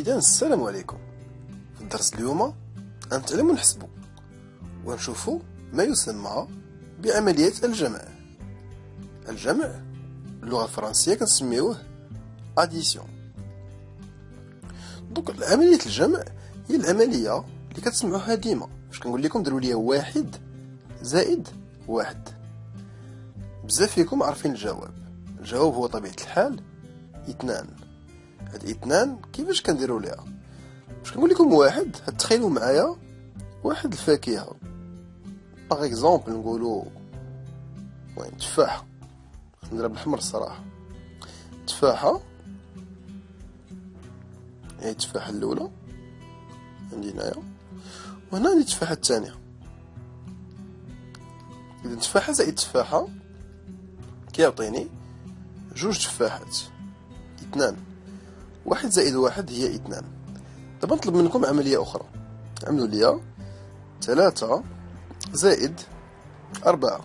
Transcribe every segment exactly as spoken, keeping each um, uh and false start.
إذا السلام عليكم. في الدرس اليوم غنتعلموا نحسبوا ونشوفوا ما يسمى بعملية الجمع. الجمع باللغة الفرنسية كنسميوه اديسيون. دوك عملية الجمع هي العملية اللي كتسمعوها ديما فاش كنقول لكم ديروا لي واحد زائد واحد. بزاف فيكم عارفين الجواب. الجواب هو طبيعة الحال اثنان. هاد اثنان كيفاش كنديروا ليها؟ باش كنقول لكم واحد تخيلوا معايا واحد الفاكهة، باغ اكزومبل نقولوا وين تفاحة، نديرها بالحمر الصراحة. تفاحة هي التفاحة الأولى عندي هنايا، وهنا عندي التفاحة الثانية. إذا تفاحة زائد تفاحة كيعطيني جوج تفاحات، اثنان. واحد زائد واحد هي اثنان. دابا نطلب منكم عملية أخرى، عملوا ليا ثلاثة زائد أربعة.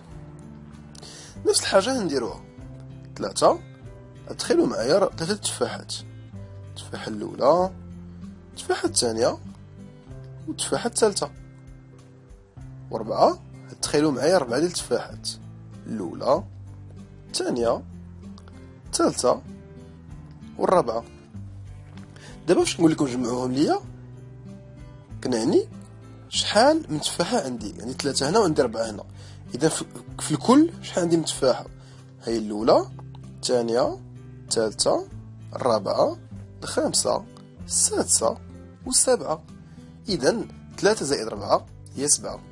نفس الحاجة نديروها. ثلاثة تخيلوا معايا ثلاثة تفاحات، التفاحة الأولى، التفاحة الثانية، والتفاحة الثالثة. وأربعة تخيلوا معايا أربعة ديال التفاحات، الأولى، الثانية، الثالثة، والرابعة. دابا باش نقول لكم جمعوهم ليا كنعني شحال من تفاحة عندي، يعني ثلاثة هنا وعندي أربعة هنا. إذا في الكل شحال عندي من تفاحة؟ هي الأولى، الثانية، الثالثة، الرابعة، الخامسة، السادسة، والسابعة. إذا ثلاثة زائد أربعة هي سبعة.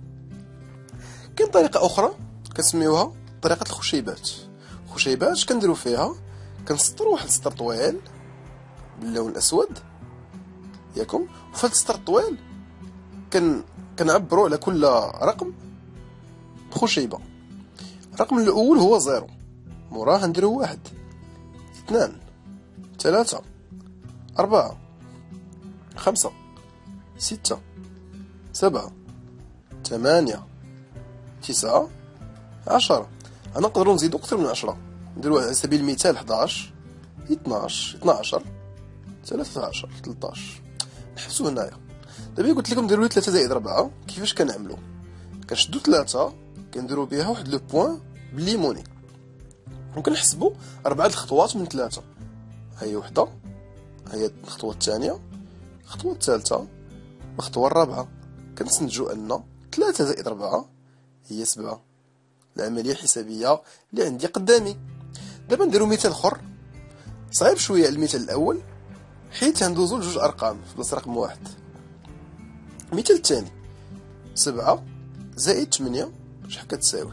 كاين طريقة أخرى كنسميوها طريقة الخشيبات. خشيبات كنديرو فيها كنسطرو واحد السطر طويل باللون الأسود ياكم، وفي هاد السطر الطويل كن كنعبرو على كل رقم بخشيبة. الرقم الأول هو زيرو، موراه نديرو واحد، اثنان، ثلاثة، أربعة، خمسة، ستة، سبعة، ثمانية، تسعة، عشرة. أنا نقدروا نزيدو أكثر من عشرة، نديرو على سبيل المثال حداش، اثناش، اثناشر، ثلاثة عشر، ثلاثطاش. نحسو هنايا. دابا قلت لكم ديروا لي ثلاثة زائد أربعة. كيفاش كنعملو؟ كنشدو ثلاثة كنديرو بها واحد لو بوين بالليموني، وكنحسبو أربعة الخطوات من ثلاثة. هي وحدة، هي الخطوة الثانية، الخطوة الثالثة، الخطوة الرابعة. كنستنتجو أن ثلاثة زائد أربعة هي سبعة. العملية الحسابية اللي عندي قدامي. دابا نديرو مثال اخر صعيب شويه. المثال الاول حيت غندوزو لجوج ارقام في بلاصه رقم واحد. المثال الثاني سبعة زائد ثمانية شحال كتساوي؟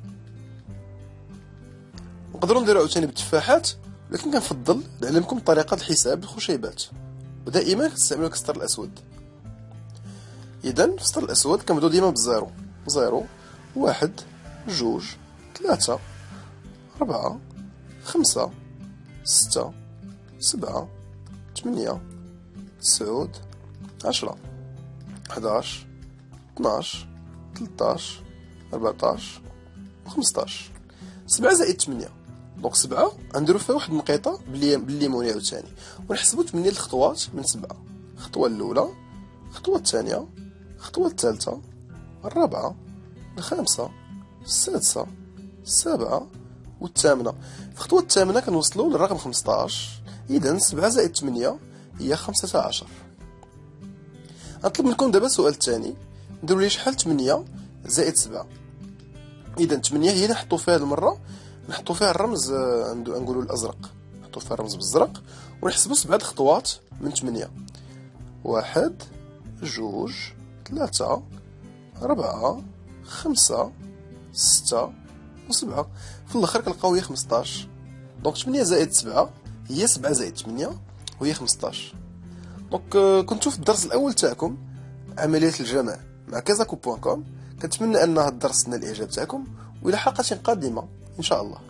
نقدروا نديرو عاوتاني بالتفاحات، ولكن كنفضل نعلمكم طريقه الحساب بالخشيبات، ودائما كتستعملوا السطر الاسود. اذا في السطر الاسود كنبداو ديما بالزيرو. زيرو، واحد، جوج، ثلاثة، أربعة، خمسة، ستة، سبعة، ثمانية، تسعود، عشرة، حداش، اثناش، ثلاثطاش، أربعطاش، وخمسطاش. سبعة زائد ثمانية، دونك سبعة غنديرو فيها واحد النقيطة بالليموني عاوتاني، ونحسبو ثمانية الخطوات من سبعة. الخطوة الأولى، الخطوة الثانية، الخطوة الثالثة، الرابعة، الخامسة، السادسة، السابعة، والثامنة. في الخطوة الثامنة كنوصلو للرقم خمسطاش. إذا سبعة زائد ثمانية هي خمسة عشر. غنطلب منكم دابا السؤال الثاني، نديرو لي شحال ثمانية زائد سبعة. إذا ثمانية هي نحطو فيها هاد المرة نحطو فيها الرمز، نقولو الأزرق، نحطو فيها الرمز بالزرق، ونحسبو سبعة الخطوات من ثمانية. واحد، جوج، ثلاثة، أربعة، خمسة، ستة، وسبعة. في الاخر كنلقاو هي خمسطاش. دونك ثمانية زائد سبعة هي سبعة زائد ثمانية وهي خمسطاش. دونك كنتو في الدرس الاول تاعكم عملية الجمع مع كازاكو بوان كوم. كنتمنى ان هذا الدرس نال الاعجاب تاعكم، والى حلقة قادمة ان شاء الله.